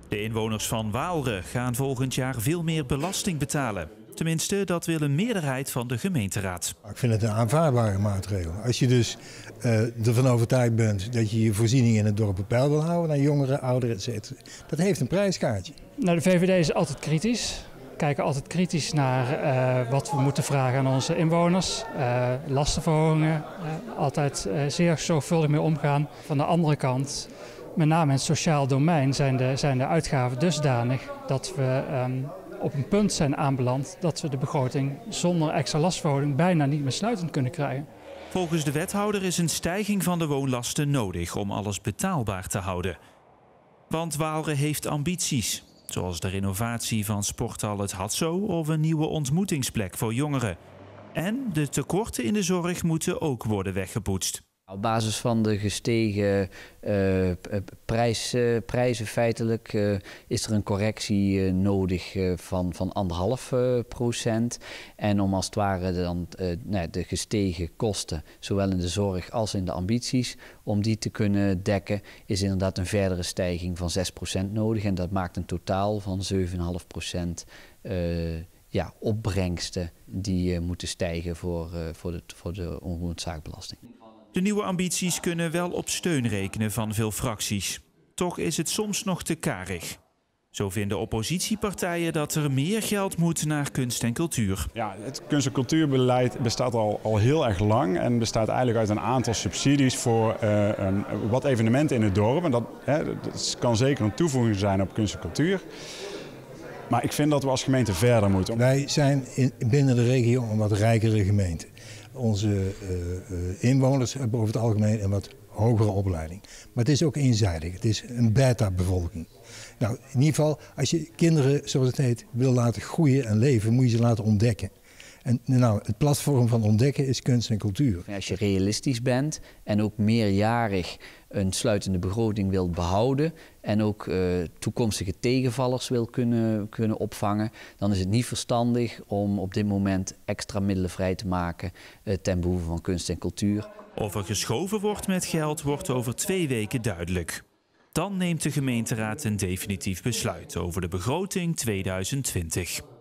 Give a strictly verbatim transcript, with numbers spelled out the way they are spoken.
De inwoners van Waalre gaan volgend jaar veel meer belasting betalen. Tenminste, dat wil een meerderheid van de gemeenteraad. Ik vind het een aanvaardbare maatregel. Als je dus uh, ervan overtuigd bent dat je je voorziening in het dorp op peil wil houden, naar jongeren, ouderen, et cetera. Dat heeft een prijskaartje. Nou, de V V D is altijd kritisch. We kijken altijd kritisch naar uh, wat we moeten vragen aan onze inwoners. Uh, lastenverhogingen, uh, altijd uh, zeer zorgvuldig mee omgaan. Van de andere kant, met name in het sociaal domein, zijn de, zijn de uitgaven dusdanig dat we um, op een punt zijn aanbeland dat we de begroting zonder extra lastverhoging bijna niet meer sluitend kunnen krijgen. Volgens de wethouder is een stijging van de woonlasten nodig om alles betaalbaar te houden. Want Waalre heeft ambities, zoals de renovatie van sporthal Het Hadzo of een nieuwe ontmoetingsplek voor jongeren. En de tekorten in de zorg moeten ook worden weggepoetst. Op basis van de gestegen uh, prijs, uh, prijzen feitelijk uh, is er een correctie uh, nodig uh, van, van anderhalf uh, procent. En om als het ware dan, uh, nou, de gestegen kosten, zowel in de zorg als in de ambities, om die te kunnen dekken, is inderdaad een verdere stijging van zes procent nodig. En dat maakt een totaal van zeven komma vijf procent uh, ja, opbrengsten die uh, moeten stijgen voor, uh, voor de, voor de onroerend zaakbelasting. De nieuwe ambities kunnen wel op steun rekenen van veel fracties. Toch is het soms nog te karig. Zo vinden oppositiepartijen dat er meer geld moet naar kunst en cultuur. Ja, het kunst- en cultuurbeleid bestaat al, al heel erg lang en bestaat eigenlijk uit een aantal subsidies voor uh, um, wat evenementen in het dorp. En dat, hè, dat kan zeker een toevoeging zijn op kunst en cultuur. Maar ik vind dat we als gemeente verder moeten. Wij zijn in, binnen de regio een wat rijkere gemeente. Onze uh, uh, inwoners hebben over het algemeen een wat hogere opleiding. Maar het is ook eenzijdig. Het is een beta-bevolking. Nou, in ieder geval, als je kinderen, zoals het heet, wil laten groeien en leven, moet je ze laten ontdekken. En nou, het platform van ontdekken is kunst en cultuur. Als je realistisch bent en ook meerjarig een sluitende begroting wilt behouden en ook uh, toekomstige tegenvallers wil kunnen, kunnen opvangen, dan is het niet verstandig om op dit moment extra middelen vrij te maken uh, ten behoeve van kunst en cultuur. Of er geschoven wordt met geld wordt over twee weken duidelijk. Dan neemt de gemeenteraad een definitief besluit over de begroting tweeduizend twintig.